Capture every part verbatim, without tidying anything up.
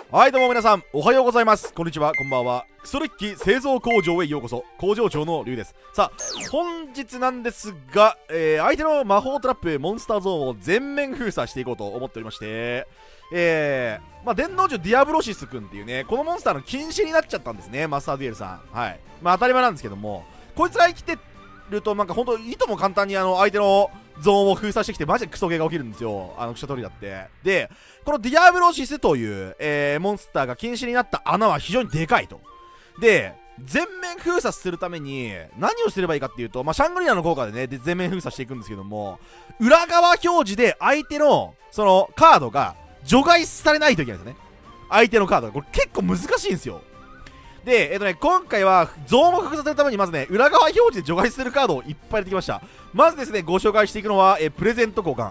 はい、どうも皆さん、おはようございます。こんにちは、こんばんは。クソデッキ製造工場へようこそ。工場長のリュウです。さあ、本日なんですが、えー、相手の魔法トラップ、モンスターゾーンを全面封鎖していこうと思っておりまして、えー、まあ、電脳獣ディアブロシス君っていうね、このモンスターの禁止になっちゃったんですね、マスターデュエルさん。はい。まあ、当たり前なんですけども、こいつが生きてると、なんか本当いとも簡単にあの、相手のゾーンを封鎖してきて、マジでクソゲーが起きるんですよ。あの、クソトリだって。で、このディアブロシスという、えー、モンスターが禁止になった穴は非常にでかいと。で、全面封鎖するために何をすればいいかっていうと、まあ、シャングリラの効果でね、で全面封鎖していくんですけども、裏側表示で相手の、その、カードが除外されないといけないんですよね。相手のカードが。これ結構難しいんですよ。で、えっとね、今回はゾーンを封鎖するためにまずね、裏側表示で除外するカードをいっぱい入れてきました。まずですね、ご紹介していくのは、えプレゼント交換。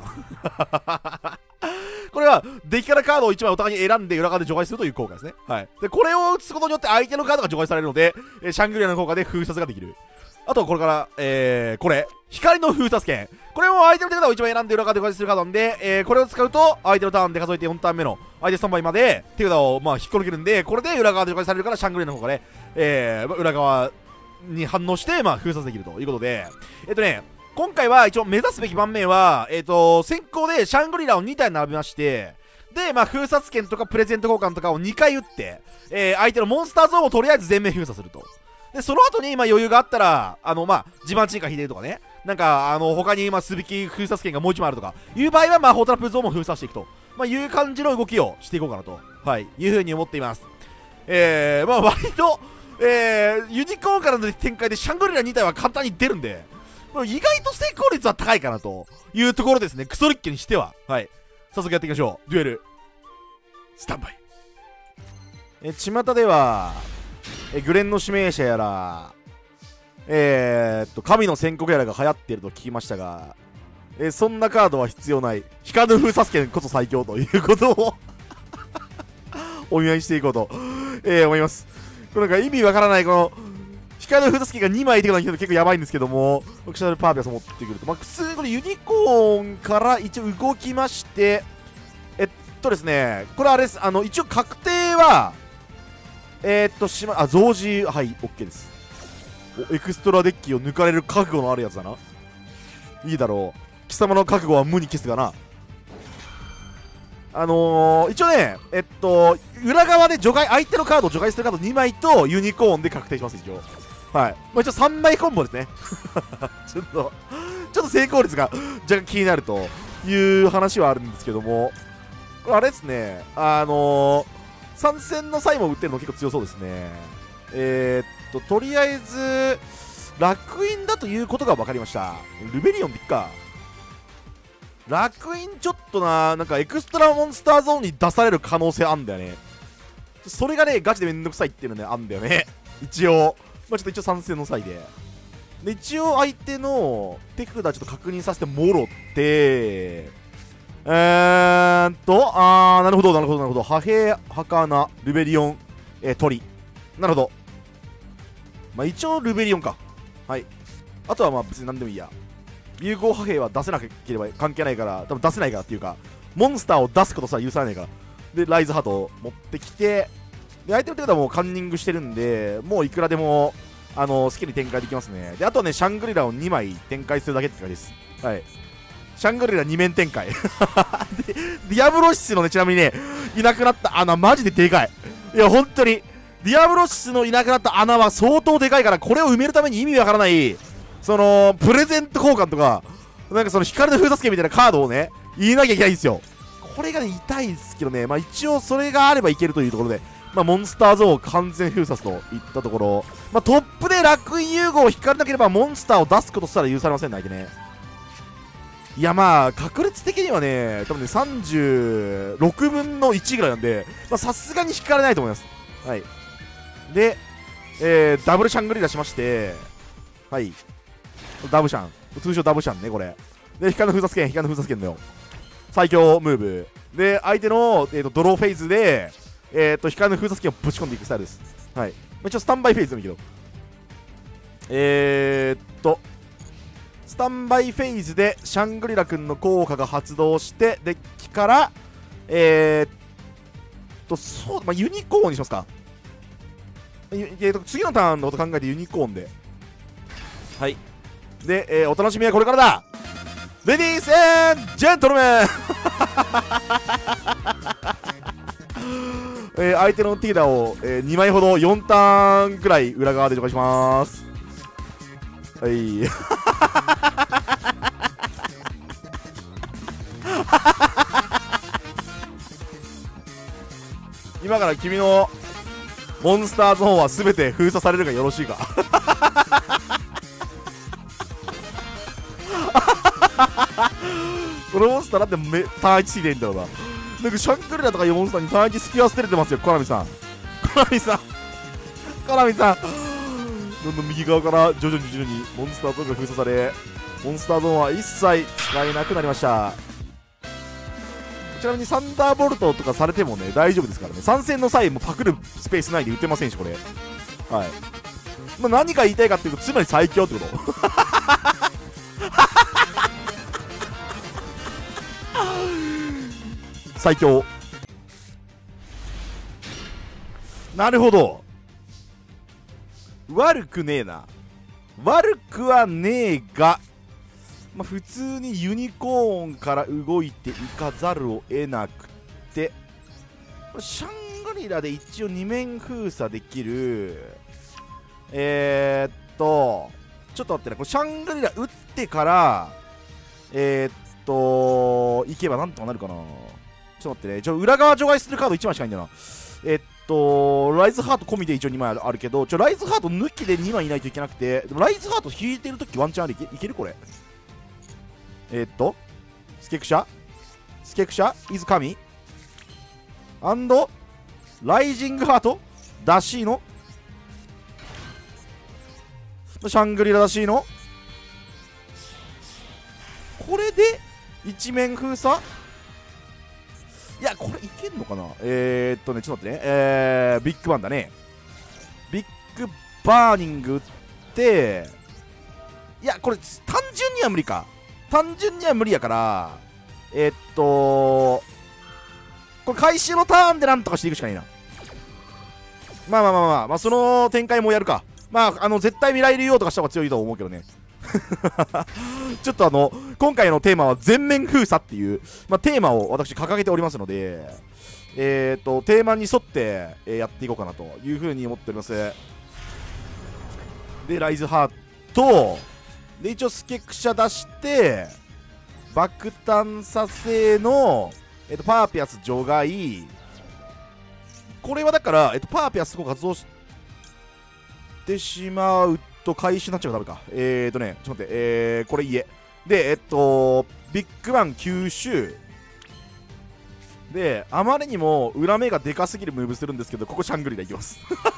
これは、デッキからカードをいちまいお互いに選んで裏側で除外するという効果ですね。はい。で、これを打つことによって相手のカードが除外されるので、えシャングリラの効果で封殺ができる。あと、これから、えー、これ。光の封殺剣。これも相手の手札をいちまい選んで裏側で除外するカードなんで、えー、これを使うと、相手のターンで数えてよんターン目の相手さんばいまで手札を、まあ、引っこ抜けるんで、これで裏側で除外されるから、シャングリラの効果で、えー、裏側に反応して、まあ、封殺できるということで、えっとね、今回は一応目指すべき盤面は、えっと、先行でシャングリラをにたい並べまして、で、まあ、封殺剣とかプレゼント交換とかをにかい打って、えー、相手のモンスターゾーンをとりあえず全面封鎖すると。で、その後に、まあ、余裕があったら、あの、まあ、地盤沈下引いてるとかね、なんか、あの、他に、まあ、素引き封殺剣がもういちまいあるとか、いう場合は、魔法トラップゾーンも封鎖していくと、まあ、いう感じの動きをしていこうかなと、はい、いうふうに思っています。えー、まあ、割と、えー、ユニコーンからの展開でシャングリラにたいは簡単に出るんで、意外と成功率は高いかなというところですね。クソリッキにしては。はい。早速やっていきましょう。デュエル、スタンバイ。え、巷では、え、グレンの指名者やら、えー、っと、神の宣告やらが流行っていると聞きましたが、え、そんなカードは必要ない。光の封殺剣こそ最強ということをお見合いしていこうと、えー、思います。これなんか意味わからない、この、光の封殺剣がにまい手札に来ると結構やばいんですけども、オクシャルパービアスを持ってくると、まあ、普通にこれユニコーンから一応動きまして、えっとですね、これあれです、あの、一応確定は、えー、っと、しま、あ、増字、はい、OK です。お、エクストラデッキを抜かれる覚悟のあるやつだな。いいだろう。貴様の覚悟は無に消すがな。あのー、一応ね、えっと、裏側で除外、相手のカードを除外するカードにまいとユニコーンで確定します、一応。はい。まあ、一応さんまいコンボですね。ちょっと、ちょっと成功率が若干気になるという話はあるんですけども、これあれですね、あのー、参戦の際も打ってるの結構強そうですね。えー、っと、とりあえず、楽園だということが分かりました。ルベリオンでいっか。楽園ちょっとな、なんかエクストラモンスターゾーンに出される可能性あんだよね。それがね、ガチでめんどくさいっていうのね、あんだよね。一応。まあ、ちょっと一応参戦の際で。で、一応相手の手札ちょっと確認させてもろって、えーっと、あー、なるほど、なるほど、なるほど。破兵、儚、ルベリオン、えー、鳥。なるほど。まあ、一応ルベリオンか。はい。あとはまあ別に何でもいいや。融合破兵は出せなければ関係ないから、多分出せないからっていうか、モンスターを出すことさえ許されないから。で、ライズハートを持ってきて、で、相手の手札はもうカンニングしてるんで、もういくらでも、あのー、好きに展開できますね。で、あとはね、シャングリラをにまい展開するだけって感じです。はい。シャングリラに面展開。で、ディアブロシスのね、ちなみにね、いなくなった穴、マジででかい。いや、本当に、ディアブロシスのいなくなった穴は相当でかいから、これを埋めるために意味わからない、その、プレゼント交換とか、なんかその光の封殺剣みたいなカードをね、言いなきゃいけないんですよ。これがね、痛いですけどね、まあ一応それがあればいけるというところで、まあモンスターゾーンを完全封殺といったところ、まあトップで楽園融合を引かれなければモンスターを出すことすら許されませんね、相手ね。いやまあ、確率的にはね、多分ね、さんじゅうろくぶんのいちぐらいなんで、まあさすがに引かれないと思います。はい。で、えー、ダブルシャングリラしまして、はい。ダブシャン。通称ダブシャンね、これ。で、光の封殺剣、光の封殺剣だよ。最強ムーブ。で、相手の、えー、とドローフェーズで、えー、と光の封殺剣をぶち込んでいくスタイルです。はい。まあ、一応スタンバイフェーズでもいいけど。えー、っと、スタンバイフェーズでシャングリラ君の効果が発動して、デッキから、えとそう、まあ、ユニコーンにしますか。えー、と次のターンのこと考えてユニコーンで、はいで、えー、お楽しみはこれからだ。レディース&ジェントルメンえー、相手のティーダを、えー、にまいほどよんターンくらい裏側で除外します。はい今から君のモンスターゾーンは全て封鎖されるがよろしいかこのモンスターだってめターンいちついてんだろうな。なんかシャンクリラとかいうモンスターにターンいち隙は捨てれてますよ、コナミさん。コナミさんコナミさんどんどん右側から徐々に徐々にモンスターゾーンが封鎖され、モンスターゾーンは一切使えなくなりました。ちなみにサンダーボルトとかされてもね大丈夫ですからね。参戦の際もパクるスペース内で打てませんし、これはい、まあ、何が言いたいかっていうと、つまり最強ってこと最強。なるほど、悪くねえな。悪くはねえが、まあ、普通にユニコーンから動いていかざるを得なくて、シャングリラで一応二面封鎖できる。えー、っとちょっと待ってね、これシャングリラ打ってからえー、っと行けばなんとかなるかな。ちょっと待ってね、ちょ裏側除外するカードいちまいしかないんだよな。えー、っとライズハート込みで一応にまいあるけど、ちょライズハート抜きでにまいいないといけなくて、でもライズハート引いてるときワンチャンある。いけいけるこれ。えー、っとスケクシャスケクシャイズカミアンドライジングハートダシーノシャングリラダシーノ、これで一面封鎖。いやこれいけんのかな。えー、っとねちょっと待ってね、えー、ビッグバンだね。ビッグバーニング打って、いやこれ単純には無理か。単純には無理やから、えー、っとこれ開始のターンでなんとかしていくしかないな。まあまあまあまあ、まあ、その展開もやるか。まああの絶対未来流用とかした方が強いと思うけどねちょっとあの今回のテーマは全面封鎖っていう、まあ、テーマを私掲げておりますので、えー、っとテーマに沿って、えー、やっていこうかなというふうに思っております。でライズハートで一応スケクシャ出して爆誕させの、えっと、パーピアス除外。これはだから、えっと、パーピアスを活動してしまうと回収になっちゃうからダメか。えーとねちょっと待って、えー、これ家でえっとビッグバン吸収で、あまりにも裏目がでかすぎるムーブするんですけど、ここシャングリラいきます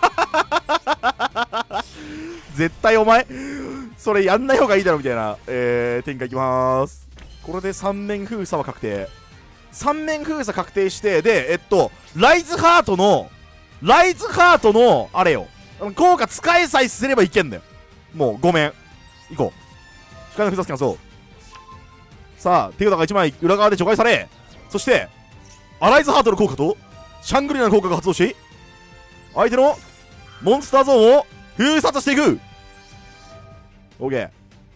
絶対お前それやんない方がいいだろみたいな、えー、展開いきまーす。これでさん面封鎖は確定。さん面封鎖確定して、でえっとライズハートのライズハートのあれよ、効果使えさえすればいけんだよ。もうご面いこう。光の封鎖スキャン、そうさあ手札がいちまい裏側で除外され、そしてアライズハートの効果とシャングリラの効果が発動し、相手のモンスターゾーンを封殺していく。 OK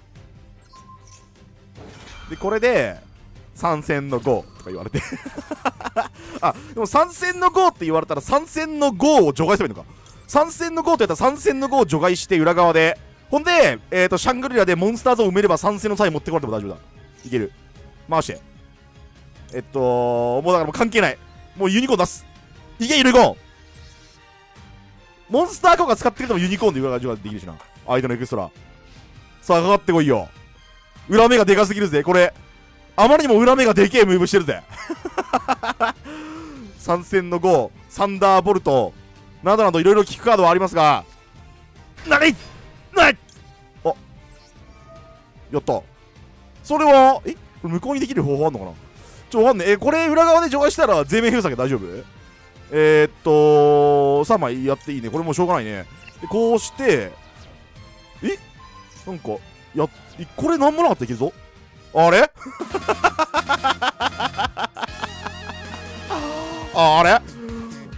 でこれで参戦のごとか言われてあでも参戦のごって言われたら参戦のごを除外すればいいのか。参戦のごとやったら参戦のごを除外して裏側で、ほんで、えー、とシャングリラでモンスターゾーンを埋めれば参戦の際持ってこられても大丈夫だ。いける。回してえっともうだからもう関係ない。もうユニコーン出す。いけユニコーン。モンスター効果使ってくれてもユニコーンで裏側できるしな。相手のエクストラさあかかってこいよ。裏目がでかすぎるぜこれ。あまりにも裏目がでけえムーブしてるぜ参戦のごサンダーボルトなどなどいろいろ効くカードはありますが、なになにあやったそれはえこれ無効にできる方法あんのかな。ちょわかんねえ。えこれ裏側で除外したら全面封鎖で大丈夫。えー、っとさんまいやっていいね。これもうしょうがないね。でこうしてえなんかやこれなんもなかったらいけるぞ。あれあれ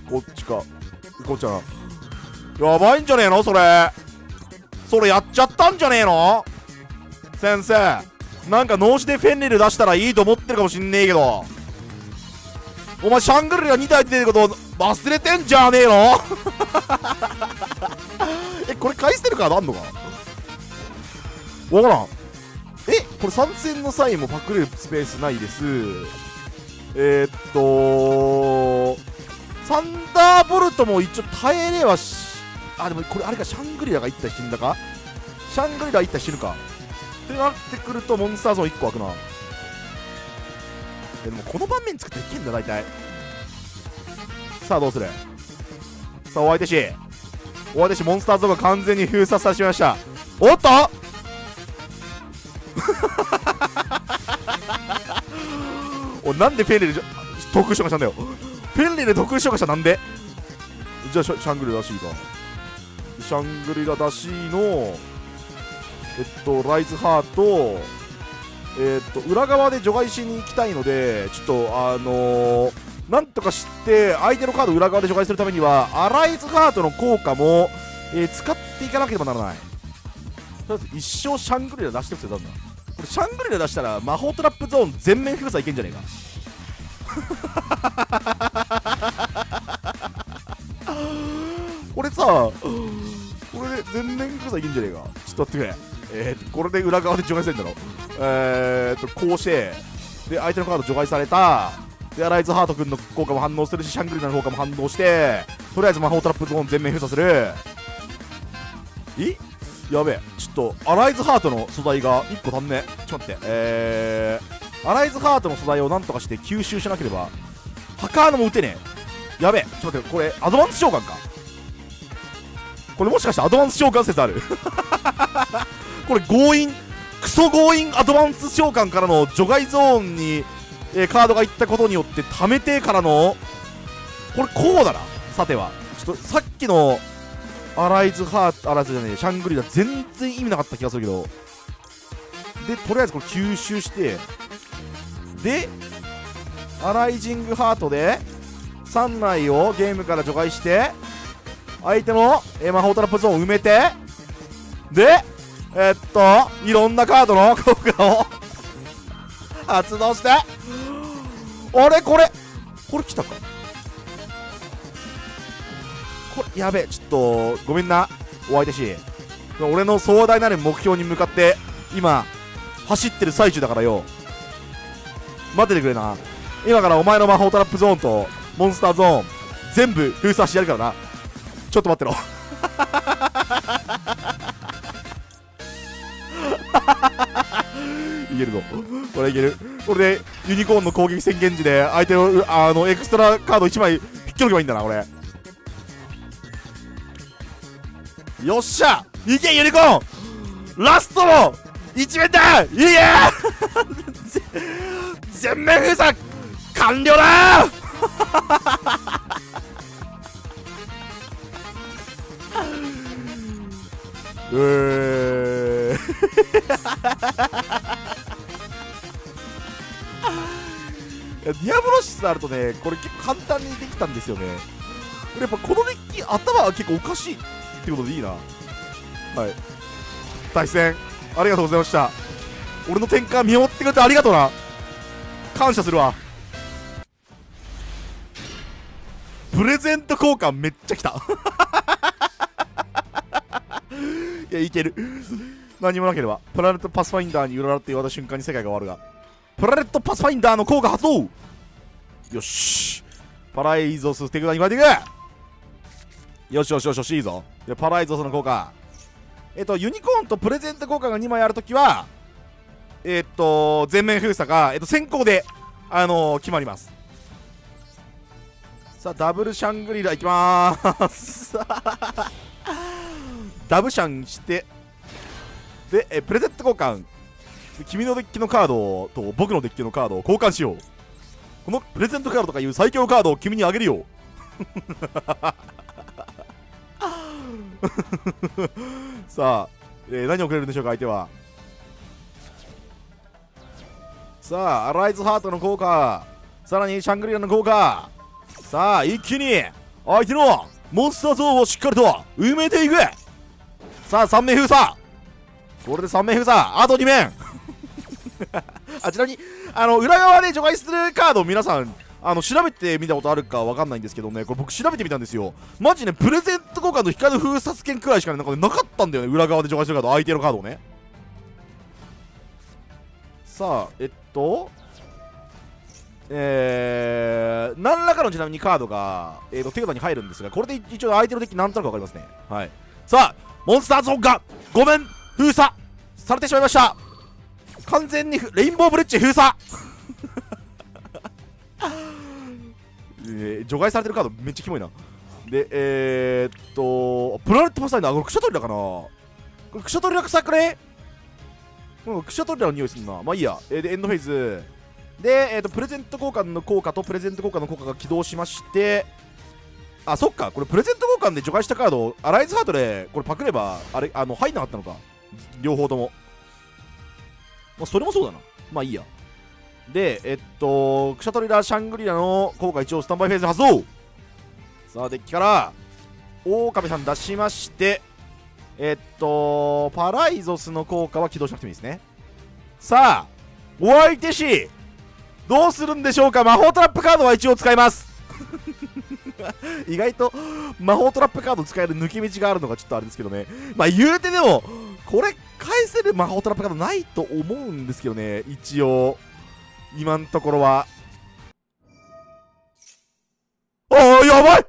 こっちはやばいんじゃねえのそれ。それやっちゃったんじゃねえの先生。なんか脳死でフェンリル出したらいいと思ってるかもしんねえけど、お前シャングリラに体出てること忘れてんじゃねえのえ、これ返してるカードあんのかわからん。え、これ参戦の際もパクれるスペースないです。えー、っとサンダーボルトも一応耐えれはし、あ、でもこれあれか、シャングリラが一体死んだか、シャングリラ一体死ぬかってなってくるとモンスターゾーンいっこ開くな。え、でもこの盤面作っていけんだ大体。さあどうする。さあお相手しお相手しモンスターゾーンが完全に封鎖させてしまいました。おっとお、なんでフェンリル得意消化したんだよ。フェンリル得意消化したなんで。じゃあシャシャングリラらしいか。シャングリラだしのえっとライズハート、えっと裏側で除外しに行きたいので、ちょっとあのー、なんとかして相手のカードを裏側で除外するためにはアライズハートの効果も、えー、使っていかなければならない。とりあえず一生シャングリラ出してくれたんだ。これシャングリラ出したら魔法トラップゾーン全面封鎖いけんじゃねえかこれさ、これで全面封鎖いけんじゃねえか。ちょっと待ってくれ。えーとこれで裏側で除外されるんだろ。えーとこうしてで相手のカード除外された。でアライズハート君の効果も反応するし、シャングリラの効果も反応して、とりあえず魔法トラップゾーン全面封鎖する。え、やべえ、ちょっとアライズハートの素材がいっこ足んねえ。ちょっと待って、えーアライズハートの素材をなんとかして吸収しなければハカーノも打てねえ。やべえ、ちょっと待って、これアドバンス召喚か。これもしかしてアドバンス召喚説あるこれ強引、クソ強引アドバンス召喚からの除外ゾーンに、えー、カードがいったことによって溜めてからの、これこうだな。さてはちょっとさっきのアライズハート、アライズじゃねえ、シャングリラ全然意味なかった気がするけど、でとりあえずこれ吸収して、でアライジングハートでさん枚をゲームから除外して相手の、えー、魔法トラップゾーンを埋めて、でえー、っといろんなカードの効果を発動して、あれこれこれ来たか。これやべえ、ちょっとごめんなお相手し、俺の壮大なる目標に向かって今走ってる最中だからよ、待っててくれな。今からお前の魔法トラップゾーンとモンスターゾーン全部封鎖してやるからな。ちょっと待ってろいけるぞこれいける。これでユニコーンの攻撃宣言時で相手のあのエクストラカードいちまい引っきょけばいいんだな。これよっしゃ、いけユニコーン、ラストの一面だ。いや全面封鎖完了だうーディアブロシスあるとね、これ結構簡単にできたんですよね。これやっぱこのデッキ頭は結構おかしいってことでいいな。はい、対戦ありがとうございました。俺の転換見守ってくれてありがとうな。感謝するわ。プレゼント交換めっちゃきたいやいける何もなければプラネットパスファインダーに占って言われた瞬間に世界が終わるが、プラネットパスファインダーの効果発動。よし、パライゾス手札に巻いていく。よしよしよしよし、いいぞ。でパライゾスの効果、えっとユニコーンとプレゼント効果がにまいあるときはえっと全面封鎖が、えっと、先行で、あのー、決まります。さあダブルシャングリラいきまーすダブシャンしてでえプレゼント交換、君のデッキのカードと僕のデッキのカードを交換しよう。このプレゼントカードとかいう最強カードを君にあげるよさあ、えー、何をくれるんでしょうか相手は。さあアライズハートの効果、さらにシャングリラの効果、さあ一気に相手のモンスターゾーンをしっかりと埋めていく。さあさんめん封鎖、これでさんめん封鎖、あとにめんあ、ちなみにあの裏側で除外するカード皆さんあの調べてみたことあるかわかんないんですけどね、これ僕調べてみたんですよ。マジね、プレゼント交換の光る封殺剣くらいしか、ね、なんか、ね、なかったんだよね、裏側で除外するカード、相手のカードをね。さあえっとえー、何らかのちなみにカードが、えー、と手札に入るんですが、これで一応相手のデッキなんとなくわかりますね。はい。さあモンスターゾーンがごめん封鎖されてしまいました。完全にレインボーブレッジ封鎖えー、除外されてるカードめっちゃキモいな。でえー、っとプラネットパスタイナー、これクシャトリラかな、これクシャトリラ臭くね。うん、クシャトリラの匂いすんな。まあいいや。えー、でエンドフェーズで、えー、とプレゼント交換の効果とプレゼント交換の効果が起動しまして、あ、そっか、これプレゼント交換で除外したカードアライズハートでこれパクればあれ、あの入んなかったのか、両方とも。まあ、それもそうだな。まあいいや。でえっとクシャトリラシャングリラの効果一応スタンバイフェーズ発動。さあデッキからオオカミさん出しまして、えっとパライゾスの効果は起動しなくてもいいですね。さあお相手しどうするんでしょうか。魔法トラップカードは一応使います意外と魔法トラップカード使える抜け道があるのがちょっとあれですけどね。まあ言うてでもこれ返せる魔法トラップカードないと思うんですけどね、一応今のところは。あーやば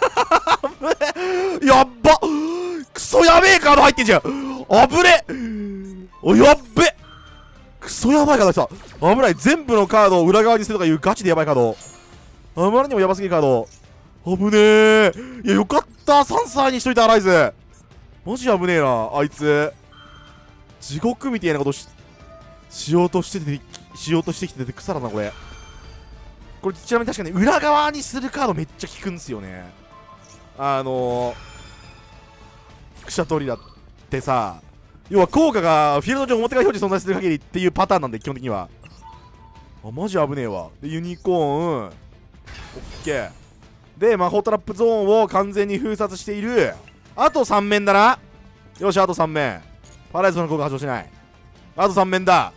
いやっばクソやべえカード入ってんじゃん。あぶねおやっべクソやばいカード来た。危ない。全部のカードを裏側にするとかいうガチでやばいカード。あまりにもやばすぎるカード。危ねえ。いやよかったさんさいにしといたアライズ。マジ危ねえなあいつ。地獄みたいなこと し, しようとしててしようとしてきてて草だなこれ。これちなみに確かに裏側にするカードめっちゃ効くんですよね。あのー、クシャトリラってさ、要は効果がフィールド上表側表示存在する限りっていうパターンなんで、基本的には。あマジ危ねえわ。でユニコーンオッケーで魔法トラップゾーンを完全に封殺している。あとさんめんだな。よしあとさんめん。パライゾの効果発動しない。あとさんめんだ。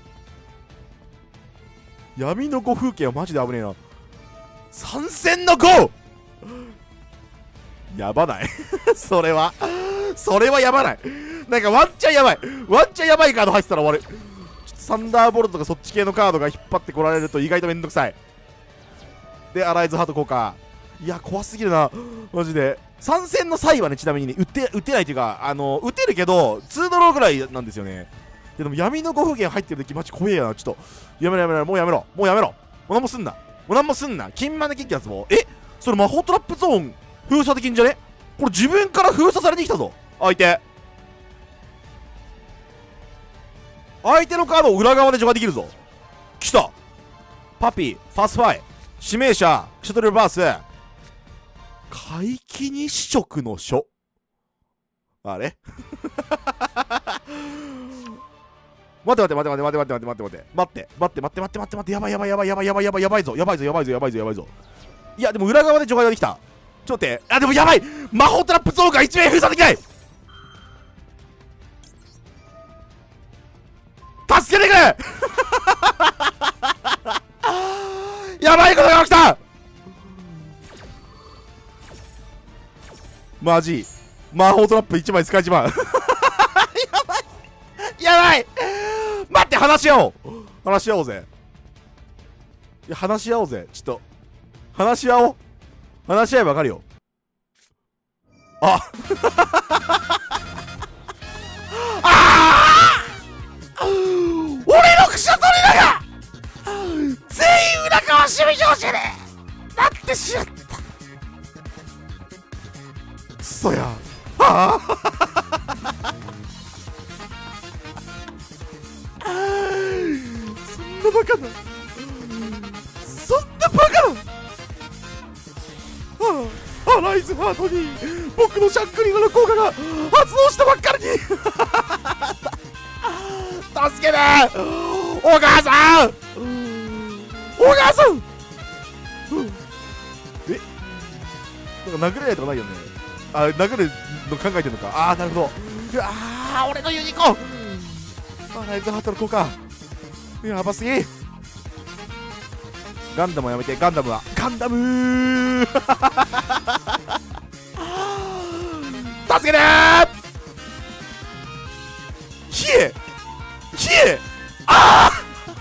闇の子風景はマジで危ねえな。参戦の子やばないそれはそれはやばない。なんかワンチャンやばいワンチャンやばいカード入ってたら終わる。ちょっとサンダーボルトとかそっち系のカードが引っ張ってこられると意外とめんどくさい。でアライズハート効果、いや怖すぎるなマジで。参戦の際はね、ちなみにね打って打てないというか、あの打てるけどツードローぐらいなんですよね。でも闇のご風景入ってる時マジ怖えやな。ちょっとやめろやめろもうやめろもうやめろもう何もすんなもう何もすんな。金マネキってやつもえそれ魔法トラップゾーン封鎖できんじゃね。これ自分から封鎖されてきたぞ相手。相手のカードを裏側で除外できるぞ。来たパピーパスファイ指名者クシャトリルバース怪奇日食の書あれ待って待って待って待って待って待って待って待って待って待って待って待って待って待ってやばいやばいやばいやばいやばいやばいやばいぞやばいぞやばいぞやばいぞやばいぞ。いやでも裏側で除外ができた。ちょっと待って、あでもやばい魔法トラップゾーンがいちめん封鎖できない。助けてくれやばいことが起きたマジ魔法トラップいちまい使いちまうやばいやばい待って話し合おう話し合おうぜ。いや話し合おうぜちょっと話し合おう話し合えば分かるよ。ああー俺のクシャトリラが全員裏側守備表示でなってしまった。くそやあそんなバカなそんなバカなアライズハートに僕のシャックリラの効果が発動したばっかりに助けてお母さんお母さんえなんか殴れないとかないよね。 あ殴るの考えてるのか。ああなるほど。ああ俺のユニコーン、あライズハートの効果やばすぎ。ガンダムはやめて。ガンダムはガンダムー助けてー。ひえひえあ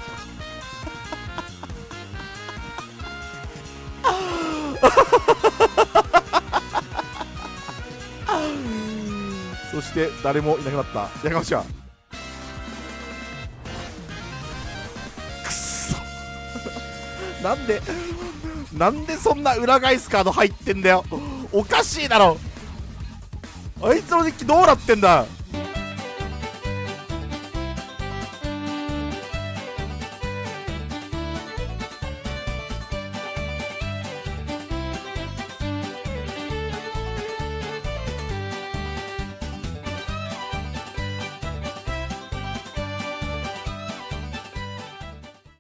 あそして誰もいなくなった。やかましや。くっそなんでなんでそんな裏返すカード入ってんだよ。おかしいだろ。あいつのデッキどうなってんだ。